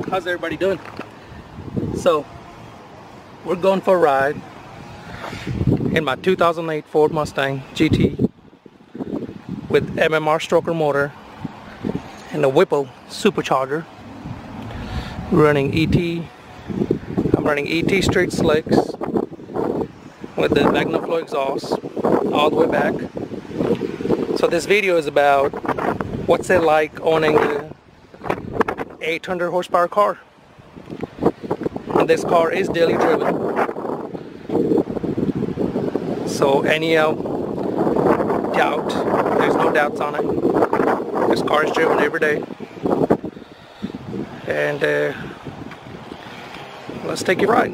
How's everybody doing? So we're going for a ride in my 2008 Ford Mustang GT with MMR stroker motor and a Whipple supercharger. Running ET. I'm running ET straight slicks with the MagnaFlow exhaust all the way back. So this video is about what's it like owning a 800 horsepower car. And this car is daily driven. So any doubt, there's no doubts on it. This car is driven every day. And let's take a ride.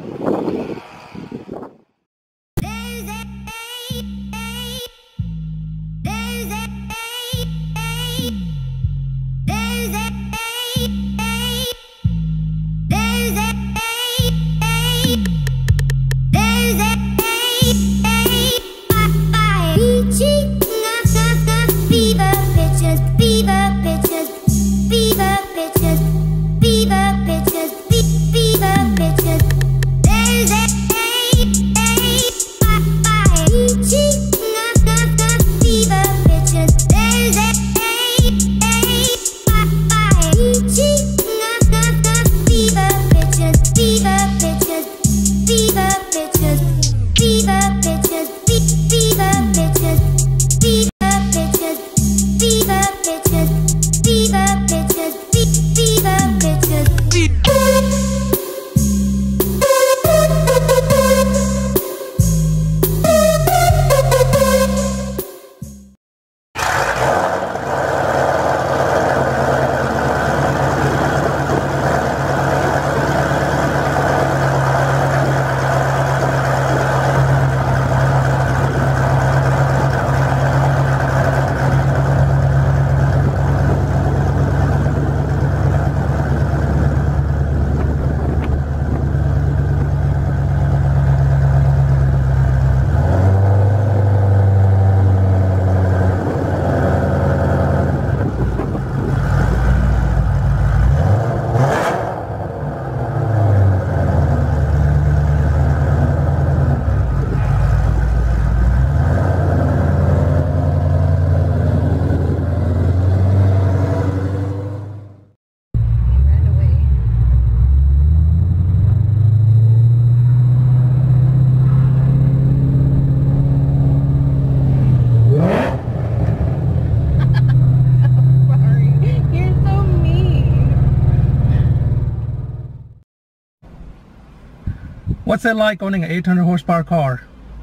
What's it like owning an 800 horsepower car?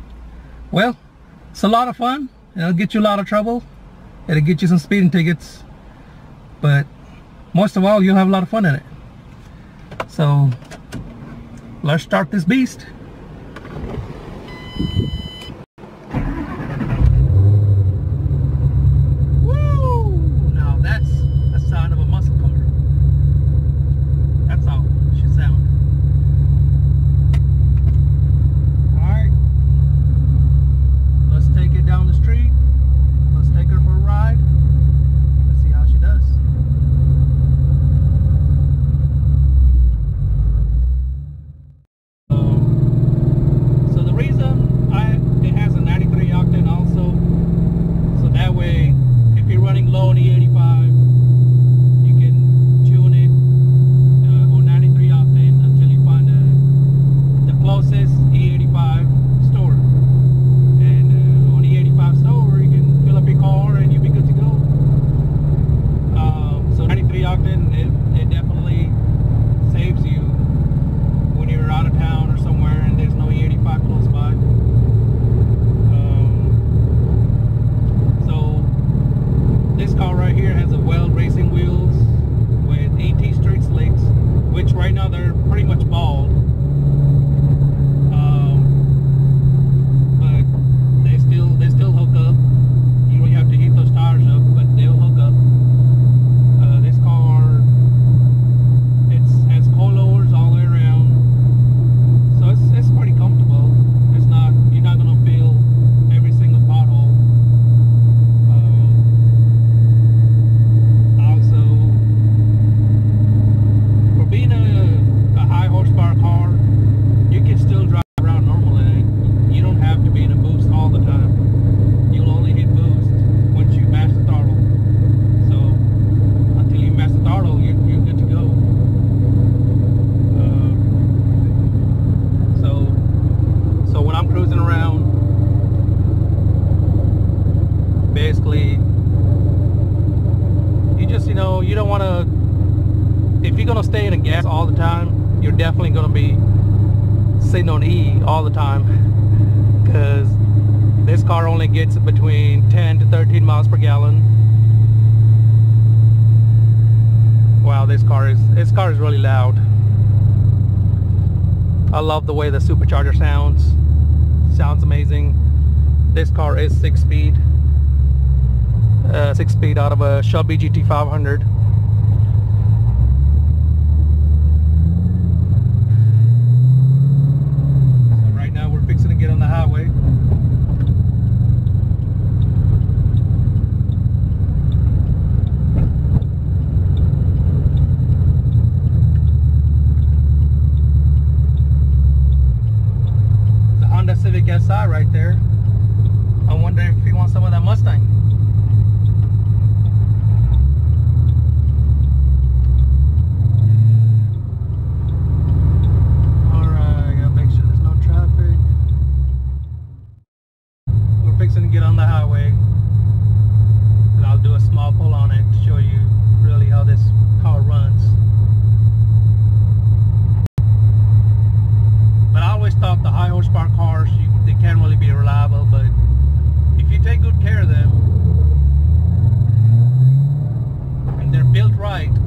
Well, it's a lot of fun. It'll get you a lot of trouble. It'll get you some speeding tickets. But most of all, you'll have a lot of fun in it. So let's start this beast. Woo! Now that's a sign of a muscle car. That's all it should sound. Take it down the street. Let's take her for a ride. Let's see how she does. So the reason it has a 93 octane also, so that way if you're running low on E85, you can tune it on 93 octane until you find the closest E85 store. Store, you can fill up your car and you'll be good to go. So 93 octane, it definitely saves you when you're out of town or somewhere and there's no E85 close by. So this car right here has a Weld racing wheels with ET straight slicks, which right now they're pretty much bald. They still hook up. You don't have to heat those tires up, but they'll hook up. This car, it has coilovers all the way around, so it's pretty comfortable. It's not, you're not gonna feel every single pothole. Also, for being a you know, you don't want to, if you're going to stay in a gas all the time, you're definitely going to be sitting on E all the time, because this car only gets between 10 to 13 miles per gallon. Wow, this car is really loud. I love the way the supercharger sounds amazing. This car is 6-speed. 6-speed out of a Shelby GT 500. So right now we're fixing to get on the highway. The Honda Civic Si right there. I wonder if he wants some of that Mustang. Fixing to get on the highway, and I'll do a small pull on it to show you really how this car runs. But I always thought the high horsepower cars, they can't really be reliable, but if you take good care of them and they're built right,